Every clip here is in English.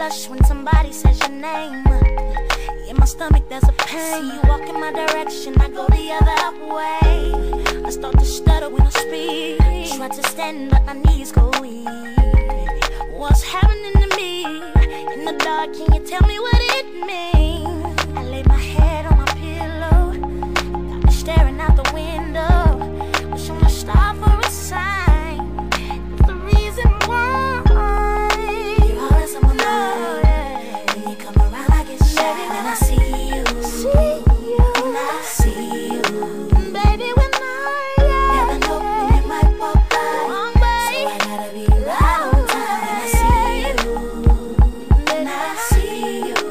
blush when somebody says your name. In my stomach there's a pain. See you walk in my direction, I go the other way. I start to stutter when I speak. Try to stand but my knees go weak. What's happening to me? In the dark, can you tell me what it means? I lay my head on my pillow, got me staring out the window, wish on a star for a sign. It's the reason why you're always on my mind. When you come around I get shy, and I see you, and I see you. Baby, when I never know when you might walk by, so I gotta be right on time. And I see you, and I see you.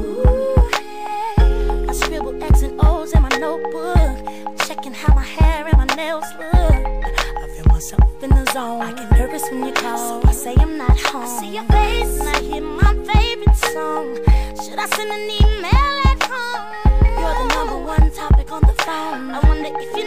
I scribble X and O's in my notebook, checking how my hair and my nails look. I feel myself in the zone. I get nervous when you call, so I say I'm not home. I see your face and I hear my favorite song. Should I send an email at home? You're the #1 topic on the phone. I wonder if you